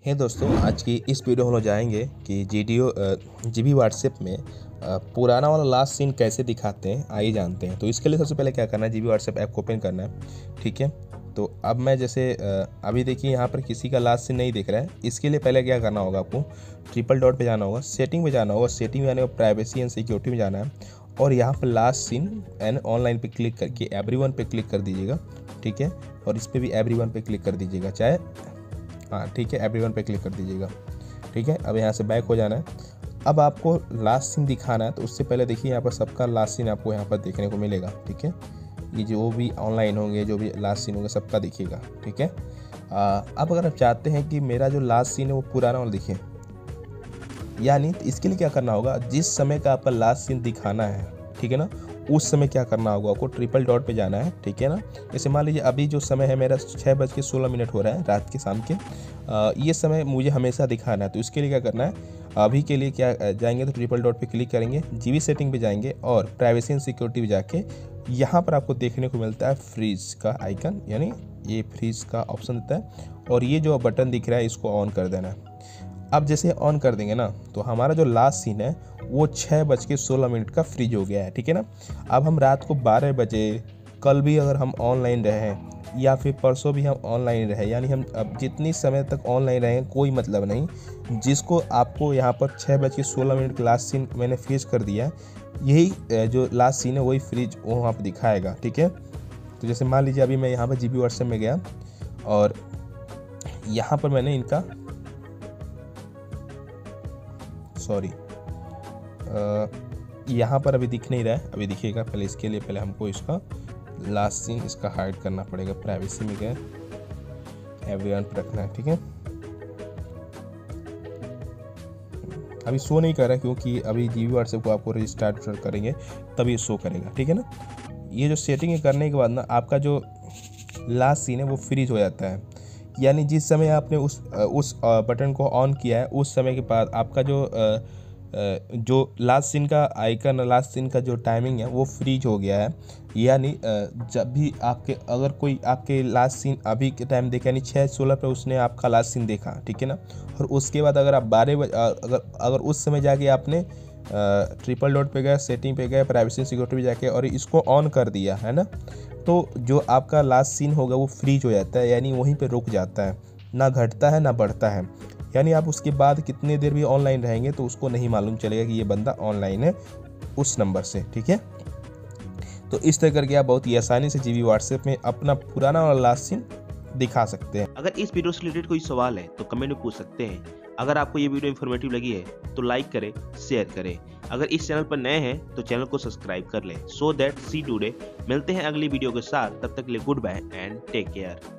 हे दोस्तों, आज की इस वीडियो में हम लोग जाएंगे कि जीबी व्हाट्सएप में पुराना वाला लास्ट सीन कैसे दिखाते हैं, आइए जानते हैं। तो इसके लिए सबसे पहले क्या करना है, जीबी व्हाट्सएप ऐप को ओपन करना है। ठीक है, तो अब मैं जैसे अभी देखिए यहाँ पर किसी का लास्ट सीन नहीं दिख रहा है। इसके लिए पहले क्या करना होगा, आपको ट्रिपल डॉट पे जाना होगा, सेटिंग में जाना होगा, सेटिंग में जाने का प्राइवेसी एंड सिक्योरिटी में जाना है और यहाँ पर लास्ट सीन एंड ऑनलाइन पे क्लिक करके एवरीवन पे क्लिक कर दीजिएगा। ठीक है, और इस पर भी एवरीवन पे क्लिक कर दीजिएगा, चाहे ठीक है, एवरीवन पे क्लिक कर दीजिएगा। ठीक है, अब यहाँ से बैक हो जाना है। अब आपको लास्ट सीन दिखाना है, तो उससे पहले देखिए यहाँ पर सबका लास्ट सीन आपको यहाँ पर देखने को मिलेगा। ठीक है, ये जो भी ऑनलाइन होंगे, जो भी लास्ट सीन होंगे, सबका दिखेगा। ठीक है, अब अगर आप चाहते हैं कि मेरा जो लास्ट सीन है वो पुराना वाला दिखे, यानी इसके लिए क्या करना होगा, जिस समय का आपका लास्ट सीन दिखाना है, ठीक है ना, उस समय क्या करना होगा, आपको ट्रिपल डॉट पे जाना है। ठीक है ना, जैसे मान लीजिए अभी जो समय है मेरा 6:16 हो रहा है रात के, शाम के। ये समय मुझे हमेशा दिखाना है, तो इसके लिए क्या करना है, अभी के लिए क्या जाएंगे तो ट्रिपल डॉट पे क्लिक करेंगे, जीबी सेटिंग पे जाएंगे और प्राइवेसी एंड सिक्योरिटी पे जाके यहाँ पर आपको देखने को मिलता है फ्रीज का आइकन, यानी ये फ्रीज का ऑप्शन देता है और ये जो बटन दिख रहा है इसको ऑन कर देना है। अब जैसे ऑन कर देंगे ना, तो हमारा जो लास्ट सीन है वो 6:16 का फ्रीज हो गया है। ठीक है ना, अब हम रात को 12 बजे, कल भी अगर हम ऑनलाइन रहे या फिर परसों भी हम ऑनलाइन रहे, यानी हम अब जितनी समय तक ऑनलाइन रहें कोई मतलब नहीं, जिसको आपको यहाँ पर 6:16 का लास्ट सीन मैंने फ्रीज कर दिया है, यही जो लास्ट सीन है वही फ्रीज वहाँ पर दिखाएगा। ठीक है, तो जैसे मान लीजिए अभी मैं यहाँ पर जीबी व्हाट्सएप में गया और यहाँ पर मैंने इनका यहाँ पर अभी दिख नहीं रहा है, अभी दिखेगा। पहले इसके लिए पहले हमको इसका लास्ट सीन इसका हाइड करना पड़ेगा, प्राइवेसी में गए एवरीवन पे रखना है। ठीक है, अभी शो नहीं कर रहा है क्योंकि अभी जीबी व्हाट्सएप को आपको रजिस्टर करेंगे तभी शो करेगा। ठीक है ना, ये जो सेटिंग करने के बाद ना आपका जो लास्ट सीन है वो फ्रीज हो जाता है, यानी जिस समय आपने उस बटन को ऑन किया है उस समय के बाद आपका जो लास्ट सीन का आइकन, लास्ट सीन का जो टाइमिंग है वो फ्रीज हो गया है। यानी जब भी अगर कोई आपके लास्ट सीन अभी के टाइम देखे, यानी 6:16 पे उसने आपका लास्ट सीन देखा, ठीक है ना, और उसके बाद अगर आप 12 बजे अगर उस समय जाके आपने ट्रिपल डॉट पे गए, सेटिंग पे गए, प्राइवेसी सिक्योरिटी पे जाके और इसको ऑन कर दिया है ना, तो जो आपका लास्ट सीन होगा वो फ्रीज हो जाता है, यानी वहीं पे रुक जाता है, ना घटता है ना बढ़ता है। यानी आप उसके बाद कितनी देर भी ऑनलाइन रहेंगे तो उसको नहीं मालूम चलेगा कि ये बंदा ऑनलाइन है उस नंबर से। ठीक है, तो इस तरह करके आप बहुत ही आसानी से जीबी व्हाट्सएप में अपना पुराना वाला लास्ट सीन दिखा सकते हैं। अगर इस वीडियो से रिलेटेड कोई सवाल है तो कमेंट में पूछ सकते हैं। अगर आपको ये वीडियो इन्फॉर्मेटिव लगी है तो लाइक करें, शेयर करें। अगर इस चैनल पर नए हैं तो चैनल को सब्सक्राइब कर लें। So that see today. मिलते हैं अगली वीडियो के साथ, तब तक के लिए goodbye and take care.